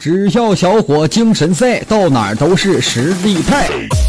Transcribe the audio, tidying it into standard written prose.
只要小伙精神在，到哪儿都是实力派。